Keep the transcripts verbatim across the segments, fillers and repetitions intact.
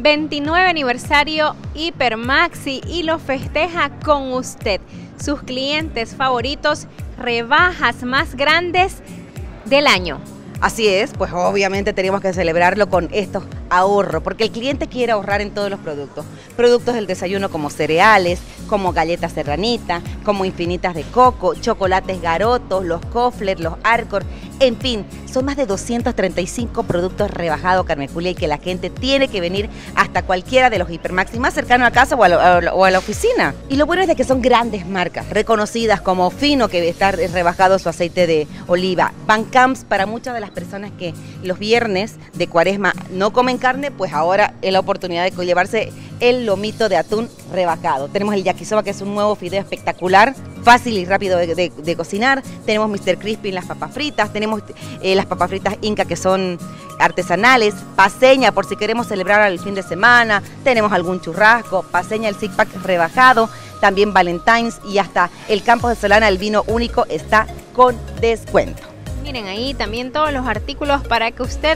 veintinueve aniversario Hiper Maxi y lo festeja con usted. Sus clientes favoritos, rebajas más grandes del año. Así es, pues obviamente tenemos que celebrarlo con estos ahorros, porque el cliente quiere ahorrar en todos los productos. Productos del desayuno como cereales, como galletas serranitas, como infinitas de coco, chocolates garotos, los Kofler, los Arcor, en fin, son más de doscientos treinta y cinco productos rebajados, Carmen Julia, y que la gente tiene que venir hasta cualquiera de los Hipermaxi más cercano a casa o a, la, o a la oficina. Y lo bueno es de que son grandes marcas, reconocidas como Fino, que está rebajado su aceite de oliva, Van Camps, para muchas de las personas que los viernes de Cuaresma no comen carne, pues ahora es la oportunidad de llevarse el lomito de atún rebajado. Tenemos el yakisoba, que es un nuevo fideo espectacular, fácil y rápido de, de, de cocinar. Tenemos mister Crispy en las papas fritas, tenemos eh, las papas fritas Inca, que son artesanales, paseña por si queremos celebrar el fin de semana, tenemos algún churrasco, paseña el six pack rebajado, también Valentine's, y hasta el Campos de Solana, el vino único, está con descuento. Miren ahí también todos los artículos para que usted,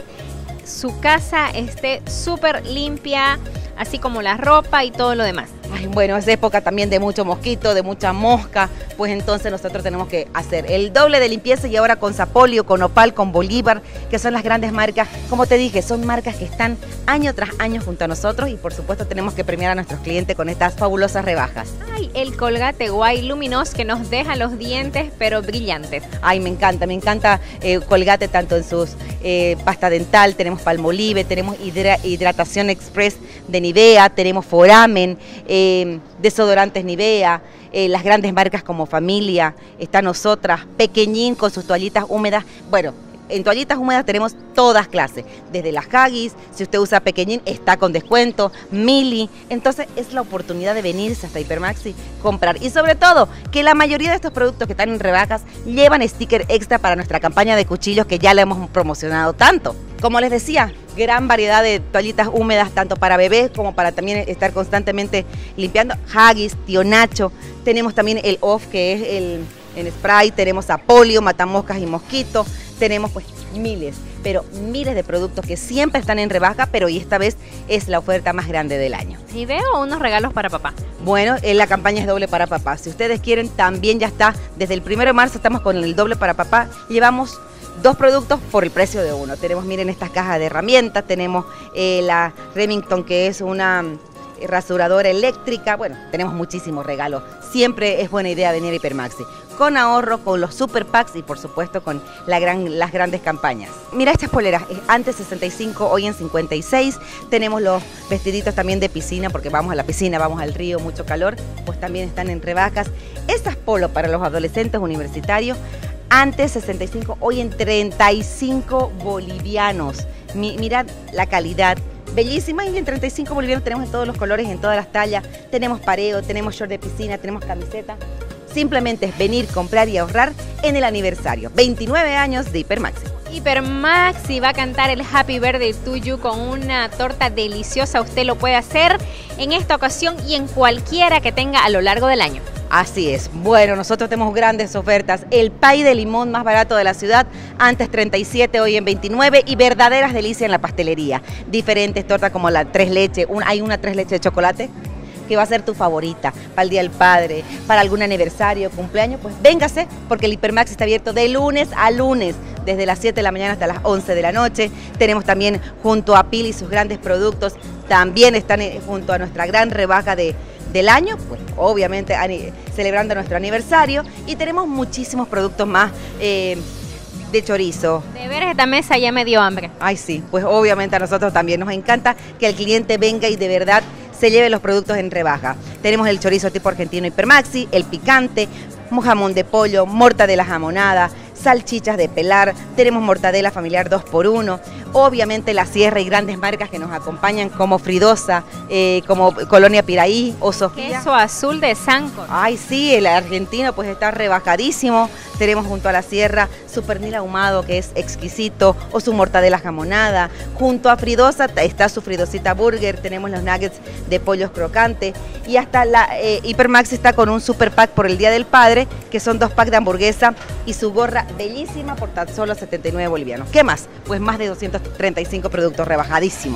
su casa esté súper limpia, así como la ropa y todo lo demás. Ay, bueno, es época también de mucho mosquito, de mucha mosca, pues entonces nosotros tenemos que hacer el doble de limpieza, y ahora con Sapolio, con Opal, con Bolívar, que son las grandes marcas. Como te dije, son marcas que están año tras año junto a nosotros, y por supuesto tenemos que premiar a nuestros clientes con estas fabulosas rebajas. Ay, el Colgate White Luminous, que nos deja los dientes pero brillantes. Ay, me encanta, me encanta eh, Colgate, tanto en sus eh, pasta dental, tenemos Palmolive, tenemos hidra hidratación express de Nivea, tenemos Foramen, eh, Eh, desodorantes Nivea, eh, las grandes marcas como Familia, está Nosotras, Pequeñín con sus toallitas húmedas. Bueno, en toallitas húmedas tenemos todas clases, desde las Haggis, si usted usa Pequeñín está con descuento, Mili, entonces es la oportunidad de venirse hasta Hipermaxi, comprar, y sobre todo que la mayoría de estos productos que están en rebajas llevan sticker extra para nuestra campaña de cuchillos, que ya la hemos promocionado tanto. Como les decía, gran variedad de toallitas húmedas, tanto para bebés como para también estar constantemente limpiando. Haggis, Tío Nacho, tenemos también el Off, que es el en spray, tenemos Apolio, matamoscas y mosquitos, tenemos pues miles, pero miles de productos que siempre están en rebaja, pero y esta vez es la oferta más grande del año. Y veo unos regalos para papá. Bueno, la campaña es doble para papá. Si ustedes quieren, también ya está, desde el primero de marzo estamos con el doble para papá. Llevamos dos productos por el precio de uno. Tenemos, miren, estas cajas de herramientas, tenemos eh, la Remington, que es una rasuradora eléctrica. Bueno, tenemos muchísimos regalos. Siempre es buena idea venir a Hipermaxi, con ahorro, con los super packs y por supuesto con la gran, las grandes campañas. Mira estas poleras, antes sesenta y cinco, hoy en cincuenta y seis. Tenemos los vestiditos también de piscina, porque vamos a la piscina, vamos al río, mucho calor, pues también están en rebajas. Estas polos para los adolescentes universitarios, antes sesenta y cinco, hoy en treinta y cinco bolivianos. Mi, mirad la calidad, bellísima, y en treinta y cinco bolivianos tenemos en todos los colores, en todas las tallas. Tenemos pareo, tenemos short de piscina, tenemos camiseta. Simplemente es venir, comprar y ahorrar en el aniversario. veintinueve años de Hipermaxi. Hipermaxi va a cantar el Happy Birthday to You con una torta deliciosa. Usted lo puede hacer en esta ocasión y en cualquiera que tenga a lo largo del año. Así es. Bueno, nosotros tenemos grandes ofertas. El pay de limón más barato de la ciudad, antes treinta y siete, hoy en veintinueve, y verdaderas delicias en la pastelería. Diferentes tortas como la tres leche, un, hay una tres leche de chocolate que va a ser tu favorita para el Día del Padre, para algún aniversario, cumpleaños, pues véngase, porque el Hipermaxi está abierto de lunes a lunes, desde las siete de la mañana hasta las once de la noche. Tenemos también junto a Pili sus grandes productos, también están junto a nuestra gran rebaja de del año, pues obviamente celebrando nuestro aniversario, y tenemos muchísimos productos más eh, de chorizo. De ver esta mesa ya me dio hambre. Ay sí, pues obviamente a nosotros también nos encanta que el cliente venga y de verdad se lleve los productos en rebaja. Tenemos el chorizo tipo argentino Hipermaxi, el picante, jamón de pollo, mortadela jamonada, salchichas de pelar, tenemos mortadela familiar dos por uno, obviamente la sierra y grandes marcas que nos acompañan como Fridosa, eh, como Colonia Piraí o Sofía. Queso azul de Sancor. Ay sí, el argentino pues está rebajadísimo. Tenemos junto a la sierra su pernil ahumado, que es exquisito, o su mortadela jamonada. Junto a Fridosa está su Fridosita Burger, tenemos los nuggets de pollos crocantes, y hasta la eh, Hipermaxi está con un super pack por el Día del Padre, que son dos packs de hamburguesa y su gorra bellísima por tan solo setenta y nueve bolivianos. ¿Qué más? Pues más de doscientos treinta y cinco productos rebajadísimos.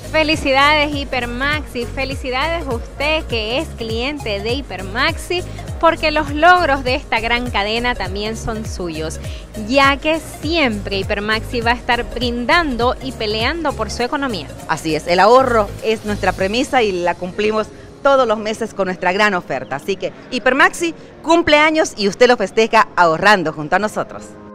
Felicidades Hipermaxi, felicidades a usted que es cliente de Hipermaxi, porque los logros de esta gran cadena también son suyos, ya que siempre Hipermaxi va a estar brindando y peleando por su economía. Así es, el ahorro es nuestra premisa y la cumplimos todos los meses con nuestra gran oferta. Así que Hipermaxi cumple años y usted lo festeja ahorrando junto a nosotros.